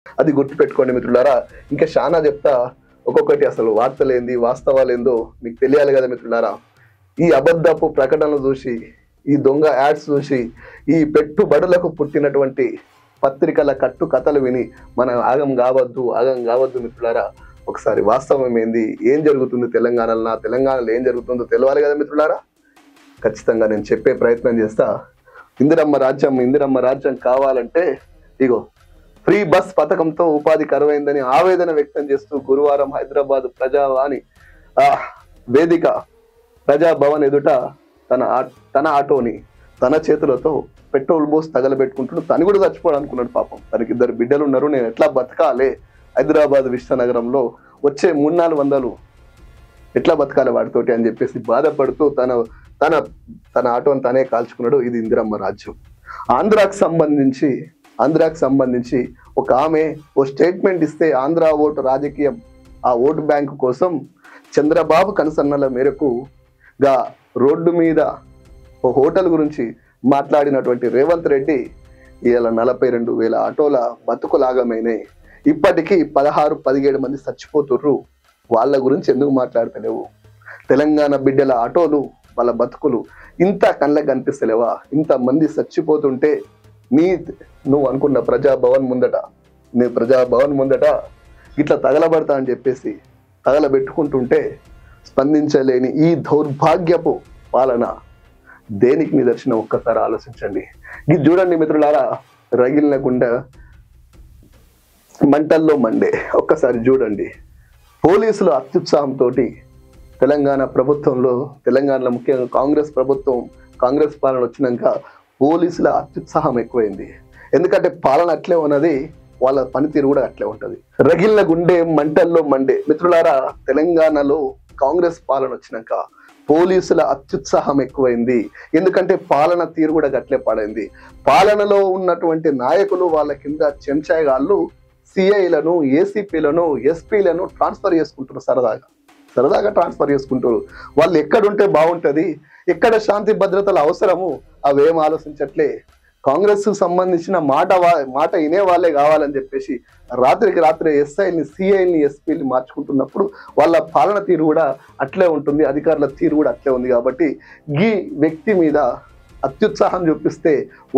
అది గుర్తుపెట్టుకోండి మిత్రులారా. ఇంకా చాలా చెప్తా, ఒక్కొక్కటి అసలు వార్తలేంది వాస్తవాలు ఏందో మీకు తెలియాలి కదా మిత్రులారా. ఈ అబద్ధపు ప్రకటనలు చూసి, ఈ దొంగ యాడ్స్ చూసి, ఈ పెట్టుబడులకు పుట్టినటువంటి పత్రికల కట్టు కథలు విని మనం ఆగం కావద్దు మిత్రులారా. ఒకసారి వాస్తవం ఏంది, ఏం జరుగుతుంది తెలంగాణలో ఏం జరుగుతుందో తెలవాలి కదా మిత్రులారా. ఖచ్చితంగా నేను చెప్పే ప్రయత్నం చేస్తా. ఇందిరమ్మ రాజ్యం కావాలంటే ఇగో ఫ్రీ బస్ పథకంతో ఉపాధి కరువైందని ఆవేదన వ్యక్తం చేస్తూ గురువారం హైదరాబాద్ ప్రజావాణి వేదిక ప్రజాభవన్ ఎదుట తన ఆటోని తన చేతులతో పెట్రోల్ పోసి తగలబెట్టుకుంటున్నాడు. తను కూడా చచ్చిపోవాలనుకున్నాడు పాపం. తనకి 2 బిడ్డలు ఉన్నారు. నేను ఎట్లా బతకాలి హైదరాబాద్ విశ్వనగరంలో, వచ్చే 300-400 ఎట్లా బతకాలి వాటితోటి అని చెప్పేసి బాధపడుతూ తన ఆటోని తనే కాల్చుకున్నాడు. ఇది ఇందిరమ్మ రాజ్యం. ఆంధ్రాకు సంబంధించి ఒక ఆమె ఓ స్టేట్మెంట్ ఇస్తే ఆంధ్ర ఓటు రాజకీయం, ఆ ఓటు బ్యాంకు కోసం చంద్రబాబు కనుసన్నల మేరకు రోడ్డు మీద ఓ హోటల్ గురించి మాట్లాడినటువంటి రేవంత్ రెడ్డి ఇలా 42,000 ఆటోల బతుకులాగమైనాయి. ఇప్పటికీ 16-17 మంది చచ్చిపోతుర్రు. వాళ్ళ గురించి ఎందుకు మాట్లాడతలేవు? తెలంగాణ బిడ్డల ఆటోలు, వాళ్ళ బతుకులు ఇంత కళ్ళకు కనిపిస్తలేవా? ఇంతమంది చచ్చిపోతుంటే నువ్వు అనుకున్న ప్రజాభవన్ ముందట ఇట్లా తగలబడతా అని చెప్పేసి తగలబెట్టుకుంటుంటే స్పందించలేని ఈ దౌర్భాగ్యపు పాలన దేనికి నిదర్శనం? ఒక్కసారి ఆలోచించండి. ఇది చూడండి మిత్రులారా, రగిలిన గుండె మంటల్లో మండే. ఒక్కసారి చూడండి. పోలీసులు అత్యుత్సాహంతో తెలంగాణలో ముఖ్యంగా కాంగ్రెస్ పాలన వచ్చినాక పోలీసుల అత్యుత్సాహం ఎక్కువైంది. ఎందుకంటే పాలన అట్లే ఉన్నది, వాళ్ళ పనితీరు కూడా అట్లే ఉంటది. రగిలిన గుండె మంటల్లో మండే. మిత్రులారా, తెలంగాణలో కాంగ్రెస్ పాలన వచ్చినాక పోలీసుల అత్యుత్సాహం ఎక్కువైంది. ఎందుకంటే పాలన తీరు కూడా గట్లే పడైంది. పాలనలో ఉన్నటువంటి నాయకులు వాళ్ళ కింద చెంచాయిగాళ్ళు సిఐలను, ఏసీపీలను, ఎస్పీలను ట్రాన్స్ఫర్ చేసుకుంటారు. సరదాగా ట్రాన్స్ఫర్ చేసుకుంటారు. వాళ్ళు ఎక్కడుంటే బాగుంటది, ఎక్కడ శాంతి భద్రతలు అవసరము అవేం ఆలోచించట్లే. కాంగ్రెస్ కు సంబంధించిన మాట వినే వాళ్ళే కావాలని చెప్పేసి రాత్రికి రాత్రే ఎస్ఐని, సిఐని, ఎస్పీని మార్చుకుంటున్నప్పుడు వాళ్ళ పాలన తీరు కూడా అట్లే ఉంటుంది, అధికారుల తీరు కూడా అట్లే ఉంది. కాబట్టి ఈ వ్యక్తి మీద అత్యుత్సాహం చూపిస్తే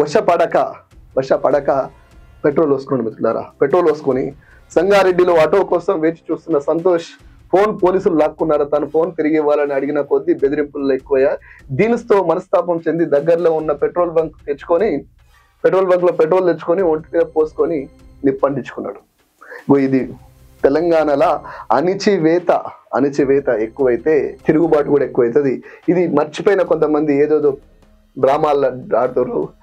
వశపడక పెట్రోల్ వేసుకున్నాడు మిత్రులారా. పెట్రోల్ వేసుకొని సంగారెడ్డిలో ఆటో కోసం వేచి చూస్తున్న సంతోష్ ఫోన్ పోలీసులు లాక్కున్నారు. తన ఫోన్ తిరిగి ఇవ్వాలని అడిగిన కొద్దీ బెదిరింపులు ఎక్కువయ్యాయి. దీనితో మనస్తాపం చెంది దగ్గరలో ఉన్న పెట్రోల్ బంక్ లో పెట్రోల్ తెచ్చుకొని ఒంటి మీద పోసుకొని నిప్పండించుకున్నాడు. ఇది తెలంగాణలో అణిచివేత ఎక్కువైతే తిరుగుబాటు కూడా ఎక్కువైతుంది. ఇది మర్చిపోయిన కొంతమంది ఏదోదో డ్రామాల్లో ఆడుతారు.